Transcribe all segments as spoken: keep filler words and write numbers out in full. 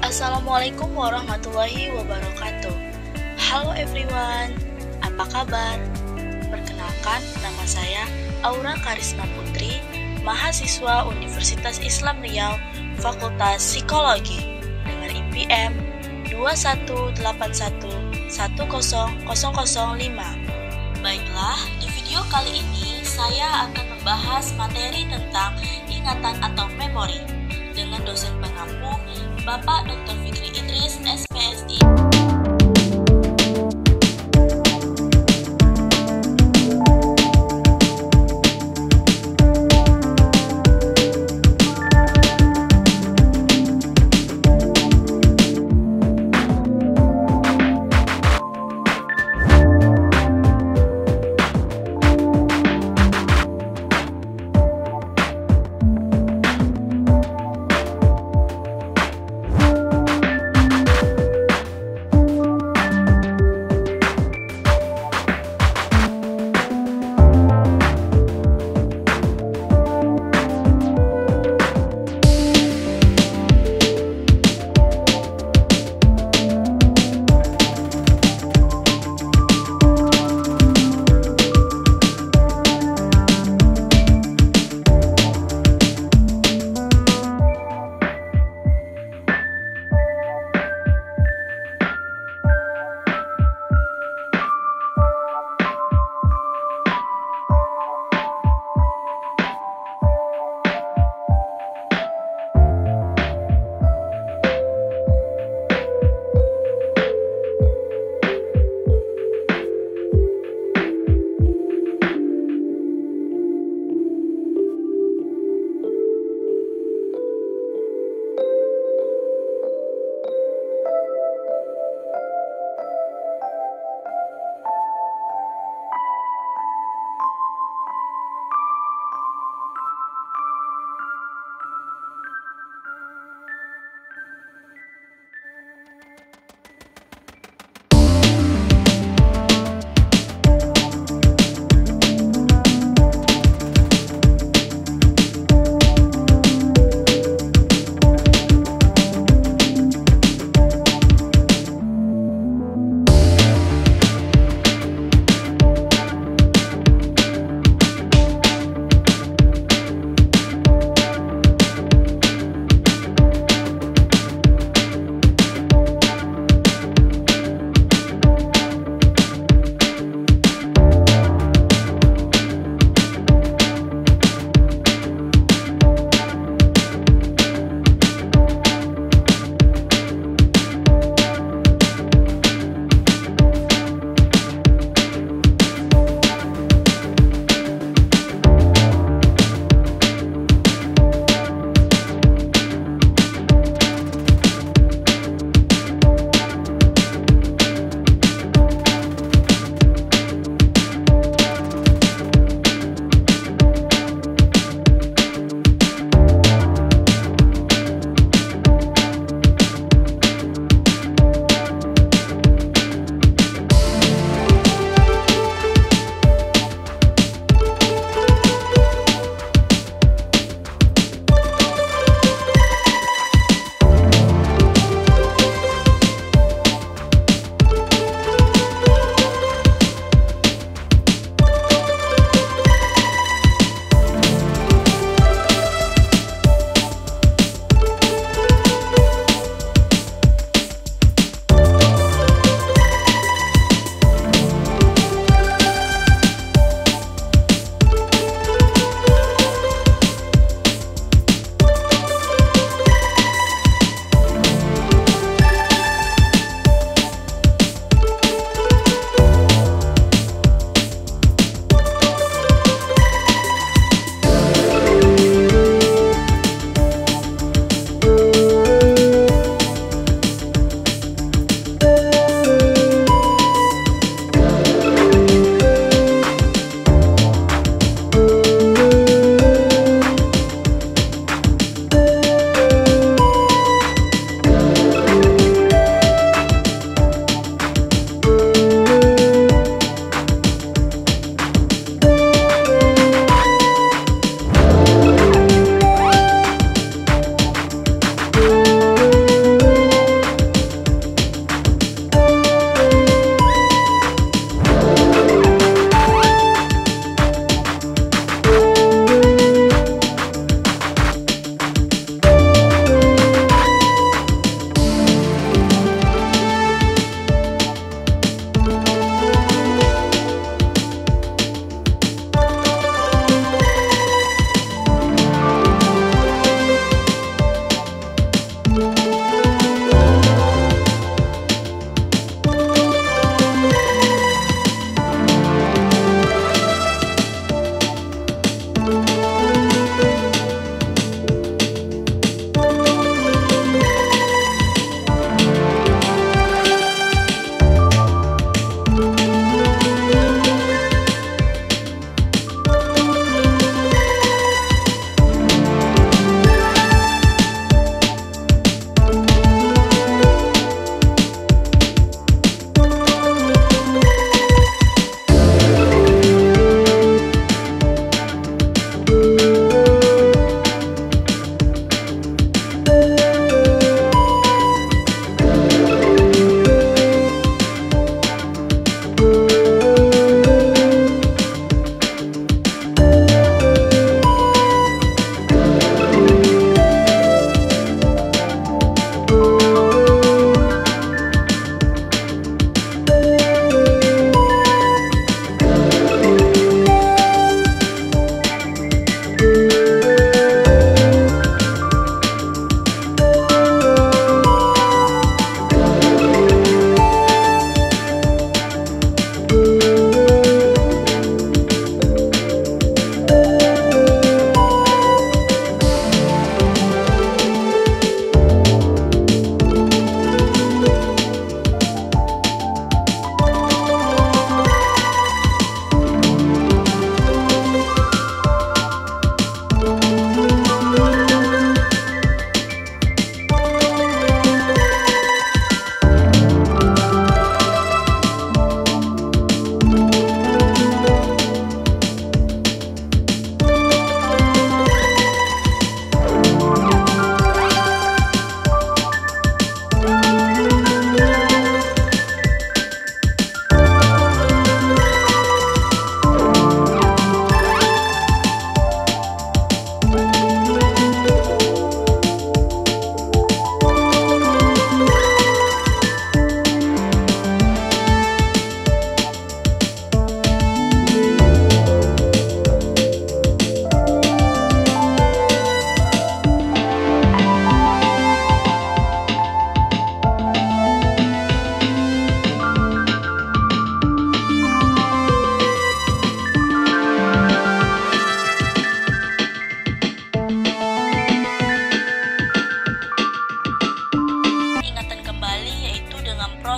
Assalamualaikum warahmatullahi wabarakatuh. Halo everyone, apa kabar? Perkenalkan, nama saya Aura Karisma Putri, mahasiswa Universitas Islam Riau, Fakultas Psikologi, dengan I P M dua satu delapan satu satu nol nol nol lima. Baiklah, di video kali ini saya akan membahas materi tentang ingatan atau memori dengan dosen pengampu Bapak doktor Fikri Idris, S P S I.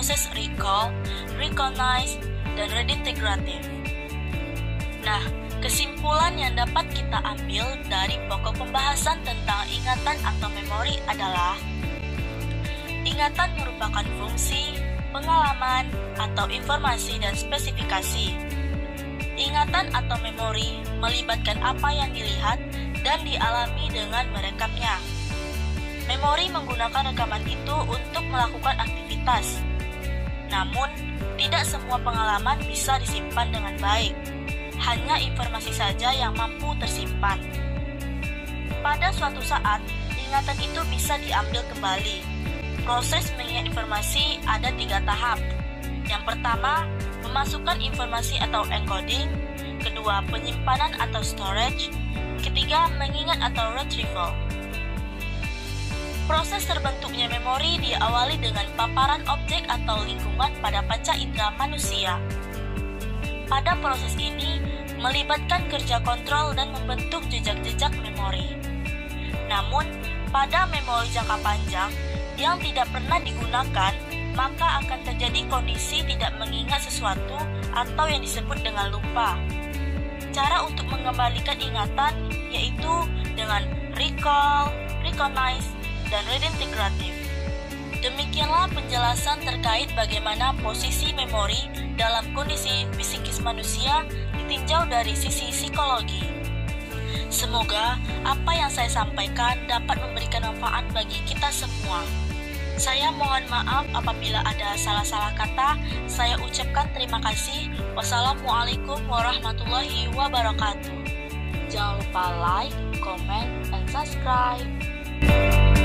proses recall, recognize, dan redintegratif. Nah, kesimpulan yang dapat kita ambil dari pokok pembahasan tentang ingatan atau memori adalah ingatan merupakan fungsi, pengalaman, atau informasi dan spesifikasi. Ingatan atau memori melibatkan apa yang dilihat dan dialami dengan merekamnya. Memori menggunakan rekaman itu untuk melakukan aktivitas. Namun, tidak semua pengalaman bisa disimpan dengan baik. Hanya informasi saja yang mampu tersimpan. Pada suatu saat, ingatan itu bisa diambil kembali. Proses mengingat informasi ada tiga tahap. Yang pertama, memasukkan informasi atau encoding. Kedua, penyimpanan atau storage. Ketiga, mengingat atau retrieval. Proses terbentuknya memori diawali dengan paparan objek atau lingkungan pada panca indera manusia. Pada proses ini, melibatkan kerja kontrol dan membentuk jejak-jejak memori. Namun, pada memori jangka panjang yang tidak pernah digunakan, maka akan terjadi kondisi tidak mengingat sesuatu atau yang disebut dengan lupa. Cara untuk mengembalikan ingatan yaitu dengan recall, recognize, dan redintegratif. Demikianlah penjelasan terkait bagaimana posisi memori dalam kondisi psikis manusia ditinjau dari sisi psikologi. Semoga apa yang saya sampaikan dapat memberikan manfaat bagi kita semua. Saya mohon maaf apabila ada salah-salah kata. Saya ucapkan terima kasih. Wassalamualaikum warahmatullahi wabarakatuh. Jangan lupa like, comment, and subscribe.